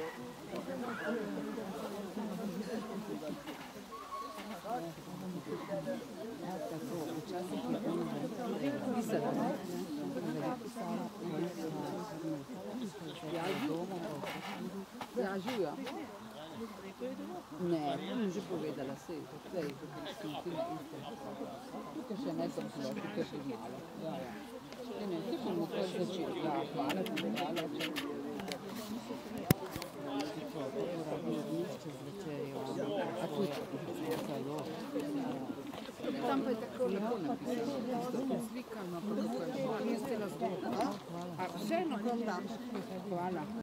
Ja, živijo. Ne, to mi že povedala, sej, tukaj še ne sem zelo, tukaj še malo. Ja, ja. Ne, tukaj bomo kar začeli. Ja, hvala ti, hvala. A tudi zelo. Tam pa je tako lepo napisano, slikano, pa tukaj je zelo zgodno. A vseeno, kom dam. Hvala.